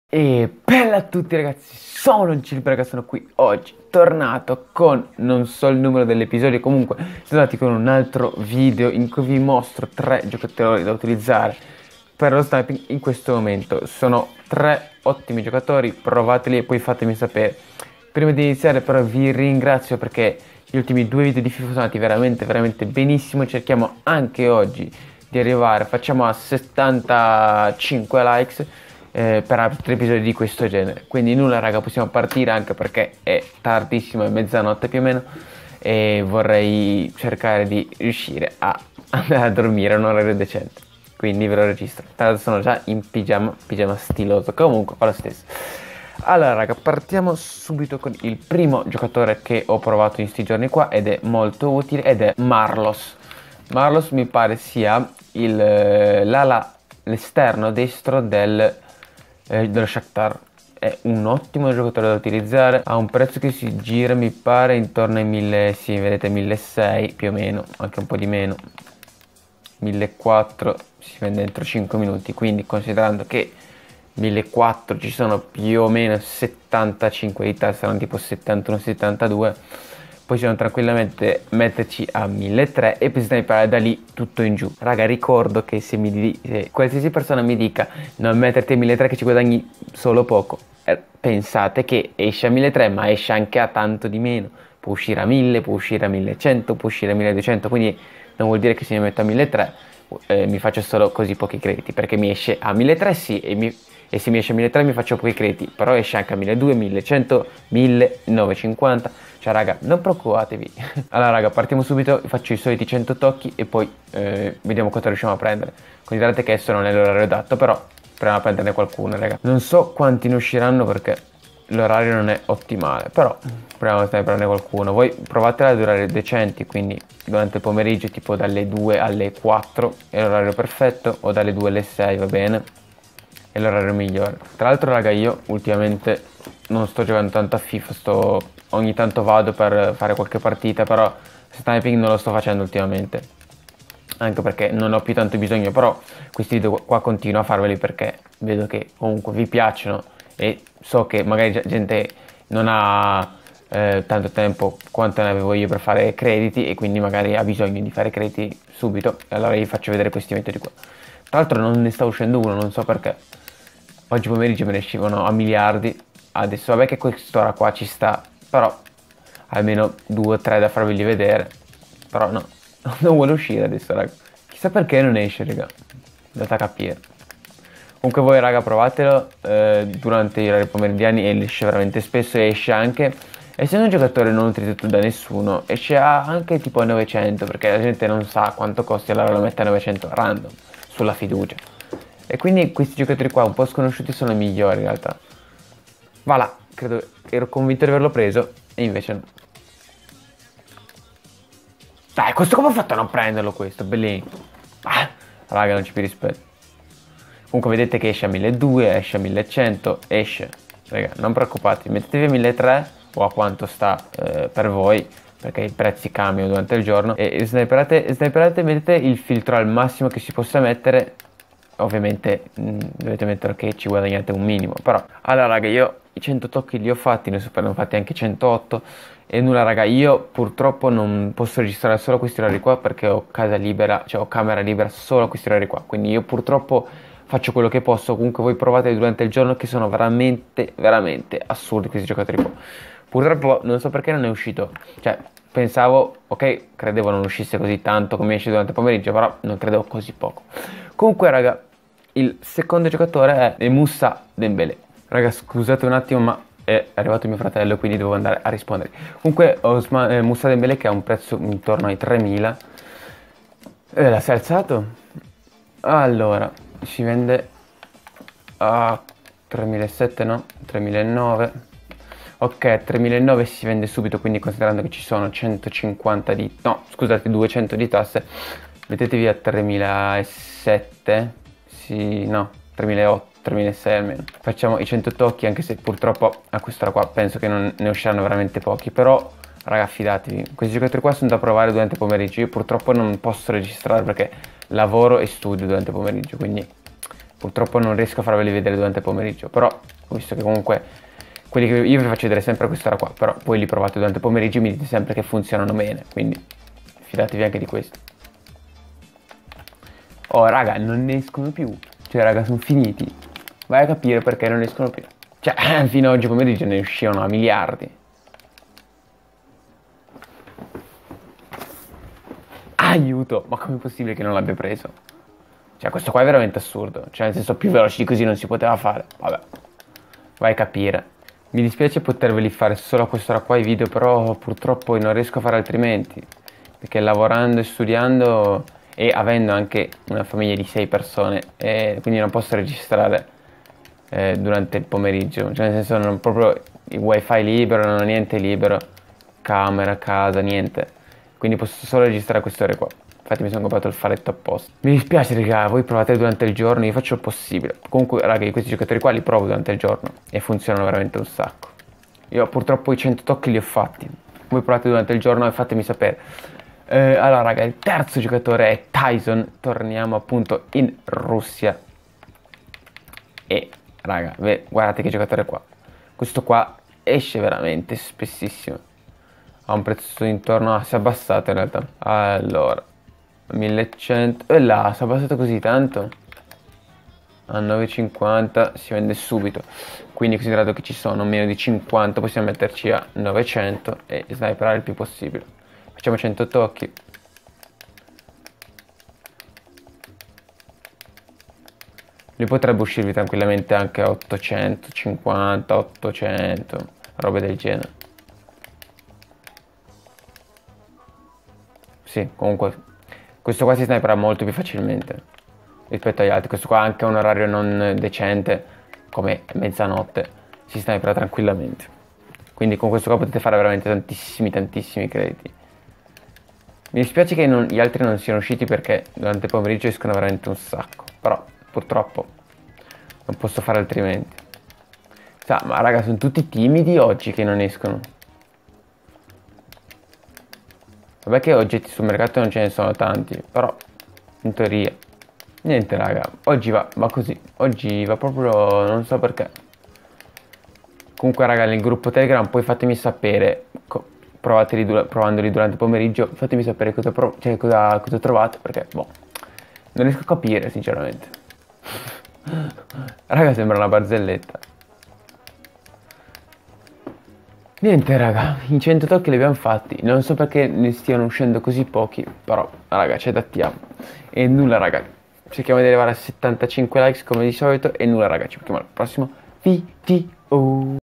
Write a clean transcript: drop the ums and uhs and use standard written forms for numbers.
E bella a tutti ragazzi, sono il Cilberga, sono qui oggi, tornato con non so il numero dell'episodio, comunque sono andati con un altro video in cui vi mostro 3 giocatori da utilizzare per lo sniping in questo momento. Sono 3 ottimi giocatori, provateli e poi fatemi sapere. Prima di iniziare però vi ringrazio perché gli ultimi 2 video di FIFA sono andati veramente benissimo. Cerchiamo anche oggi di arrivare, facciamo a 75 likes per altri episodi di questo genere. Quindi nulla raga, possiamo partire anche perché è tardissimo, è mezzanotte più o meno e vorrei cercare di riuscire a andare a dormire a un orario decente, quindi ve lo registro. Tra l'altro sono già in pigiama stiloso, comunque fa lo stesso. Allora raga, partiamo subito con il primo giocatore che ho provato in sti giorni qua ed è molto utile ed è Marlos. Marlos mi pare sia l'ala, l'esterno destro dello Shakhtar. È un ottimo giocatore da utilizzare, ha un prezzo che si gira mi pare intorno ai 1000, sì vedete 1600 più o meno, anche un po' di meno, 1400, si vende dentro 5 minuti, quindi considerando che 1400 ci sono più o meno 75 di testa, saranno tipo 71-72, possiamo tranquillamente metterci a 1300 e poi sniperare da lì tutto in giù. Raga, ricordo che se qualsiasi persona mi dica non metterti a 1300 che ci guadagni solo poco, pensate che esce a 1300 ma esce anche a tanto di meno, può uscire a 1000, può uscire a 1100, può uscire a 1200, quindi non vuol dire che se mi metto a 1300 mi faccio solo così pochi crediti, perché mi esce a 1300 sì e se mi esce a 1300 mi faccio pochi crediti, però esce anche a 1200, 1100, 1950, cioè raga non preoccupatevi. Allora raga, partiamo subito, faccio i soliti 100 tocchi e poi vediamo cosa riusciamo a prendere. Considerate che adesso non è l'orario adatto, però proviamo a prenderne qualcuno raga. Non so quanti ne usciranno perché l'orario non è ottimale, però proviamo a prenderne qualcuno. Voi provatela ad orari decenti, quindi durante il pomeriggio tipo dalle 2 alle 4 è l'orario perfetto, o dalle 2 alle 6 va bene, è l'orario migliore. Tra l'altro raga, io ultimamente non sto giocando tanto a FIFA, ogni tanto vado per fare qualche partita, però sniping non lo sto facendo ultimamente, anche perché non ho più tanto bisogno, però questi video qua continuo a farveli perché vedo che comunque vi piacciono e so che magari gente non ha tanto tempo quanto ne avevo io per fare crediti e quindi magari ha bisogno di fare crediti subito, e allora vi faccio vedere questi metodi qua. Tra l'altro non ne sta uscendo uno, non so perché. Oggi pomeriggio me ne uscivano a miliardi, adesso vabbè che quest'ora qua ci sta, però almeno 2 o 3 da farveli vedere, però no, non vuole uscire adesso raga, chissà perché non esce raga, andate a capire. Comunque voi raga provatelo durante gli orari pomeridiani e esce veramente spesso e esce anche, essendo un giocatore non utilizzato da nessuno, esce anche tipo a 900 perché la gente non sa quanto costi, allora lo mette a 900 random, sulla fiducia. E quindi questi giocatori qua un po' sconosciuti sono i migliori in realtà. Va là, ero convinto di averlo preso e invece no. Dai, questo come ho fatto a non prenderlo questo? Bellino. Ah, raga, non c'è più rispetto. Comunque vedete che esce a 1200, esce a 1100, esce. Raga, non preoccupatevi, mettetevi a 1300 o a quanto sta per voi, perché i prezzi cambiano durante il giorno. E sniperate, mettete il filtro al massimo che si possa mettere. Ovviamente dovete mettere che ci guadagnate un minimo, però. Allora raga, io i 100 tocchi li ho fatti, ne ho fatti anche 108 e nulla raga, io purtroppo non posso registrare solo questi orari qua perché ho casa libera, cioè ho camera libera solo a questi orari qua, quindi io purtroppo faccio quello che posso. Comunque voi provate durante il giorno, che sono veramente assurdi questi giocatori qua. Purtroppo non so perché non è uscito, cioè pensavo, ok, credevo non uscisse così tanto come esce durante il pomeriggio, però non credevo così poco. Comunque raga, il secondo giocatore è Moussa Dembélé. Raga, scusate un attimo, ma è arrivato mio fratello, quindi devo andare a rispondere. Comunque Moussa Dembélé che ha un prezzo intorno ai 3000. L'ha si è alzato? Allora, si vende a 3700, no? 3009. Ok, 3009 si vende subito, quindi considerando che ci sono 150 di... no, scusate, 200 di tasse, mettetevi a 3007, sì, no, 3008, 3006 almeno. Facciamo i 100 tocchi, anche se purtroppo a quest'ora qua penso che non ne usciranno veramente pochi, però raga fidatevi, questi giocatori qua sono da provare durante il pomeriggio. Io purtroppo non posso registrare perché lavoro e studio durante il pomeriggio, quindi purtroppo non riesco a farveli vedere durante il pomeriggio, però visto che comunque quelli che io vi faccio vedere sempre quest'ora qua, però poi li provate durante il pomeriggio e mi dite sempre che funzionano bene, quindi fidatevi anche di questo. Oh raga, non ne escono più, cioè raga sono finiti, vai a capire perché non ne escono più, cioè fino a oggi pomeriggio ne uscivano a miliardi. Aiuto, ma com'è possibile che non l'abbia preso? Cioè questo qua è veramente assurdo, cioè nel senso più veloce di così non si poteva fare, vabbè, vai a capire. Mi dispiace poterveli fare solo a quest'ora qua i video, però purtroppo non riesco a fare altrimenti, perché lavorando e studiando e avendo anche una famiglia di 6 persone, quindi non posso registrare durante il pomeriggio, cioè nel senso non ho proprio il wifi libero, non ho niente libero, camera, casa, niente. Quindi posso solo registrare a queste ore qua. Infatti mi sono comprato il faretto apposta. Mi dispiace raga, voi provate durante il giorno, io faccio il possibile. Comunque raga, io questi giocatori qua li provo durante il giorno e funzionano veramente un sacco. Io purtroppo i 100 tocchi li ho fatti. Voi provate durante il giorno e fatemi sapere. Allora raga, il terzo giocatore è Tyson. Torniamo appunto in Russia. E raga, guardate che giocatore qua. Questo qua esce veramente spessissimo. Ha un prezzo intorno si è abbassato in realtà. Allora 1100 e là si è abbassato così tanto a 9,50 si vende subito, quindi considerato che ci sono meno di 50 possiamo metterci a 900 e sniperare il più possibile. Facciamo 100 tocchi. Lui potrebbe uscirvi tranquillamente anche a 850, 800, robe del genere. Sì, comunque questo qua si sniperà molto più facilmente rispetto agli altri. Questo qua ha anche un orario non decente come mezzanotte, si sniperà tranquillamente. Quindi con questo qua potete fare veramente tantissimi crediti. Mi dispiace che gli altri non siano usciti perché durante il pomeriggio escono veramente un sacco, però purtroppo non posso fare altrimenti. Ma raga, sono tutti timidi oggi che non escono. Vabbè che oggetti sul mercato non ce ne sono tanti, però in teoria. Niente raga, oggi va così, oggi va proprio, non so perché. Comunque raga, nel gruppo Telegram poi fatemi sapere, provandoli durante il pomeriggio, fatemi sapere cosa trovate, perché boh, non riesco a capire sinceramente. Raga, sembra una barzelletta. Niente raga, i 100 tocchi li abbiamo fatti, non so perché ne stiano uscendo così pochi, però raga ci adattiamo. E nulla raga, cerchiamo di arrivare a 75 likes come di solito e nulla raga, ci vediamo al prossimo video.